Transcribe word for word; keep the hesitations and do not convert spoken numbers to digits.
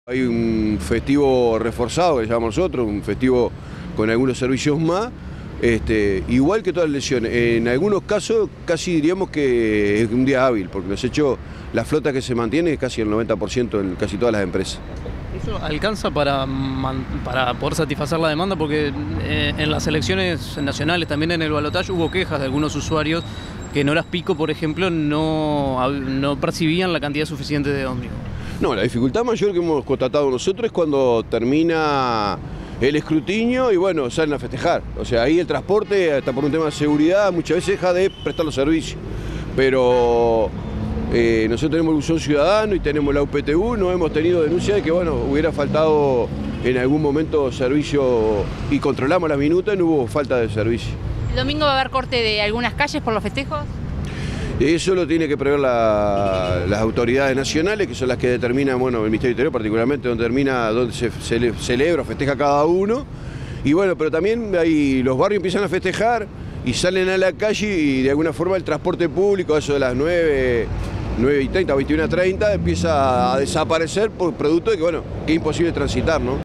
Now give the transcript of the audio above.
Hay un festivo reforzado que llamamos nosotros, un festivo con algunos servicios más, este, igual que todas las lesiones. En algunos casos casi diríamos que es un día hábil, porque los hechos, la flota que se mantiene es casi el noventa por ciento en casi todas las empresas. ¿Eso alcanza para, para poder satisfacer la demanda? Porque eh, en las elecciones nacionales, también en el balotaje, hubo quejas de algunos usuarios que en horas pico, por ejemplo, no, no percibían la cantidad suficiente de ómnibus. No, la dificultad mayor que hemos constatado nosotros es cuando termina el escrutinio y bueno, salen a festejar. O sea, ahí el transporte, hasta por un tema de seguridad, muchas veces deja de prestar los servicios. Pero eh, nosotros tenemos el buzón ciudadano y tenemos la U P T U, no hemos tenido denuncia de que bueno, hubiera faltado en algún momento servicio y controlamos las minutas y no hubo falta de servicio. ¿El domingo va a haber corte de algunas calles por los festejos? Eso lo tiene que prever la, las autoridades nacionales, que son las que determinan, bueno, el Ministerio del Interior particularmente, donde termina, donde se, se celebra o festeja cada uno. Y bueno, pero también ahí los barrios empiezan a festejar y salen a la calle y de alguna forma el transporte público, a eso de las nueve, nueve y treinta, veintiuno y treinta, empieza a desaparecer por producto de que, bueno, que es imposible transitar, ¿no?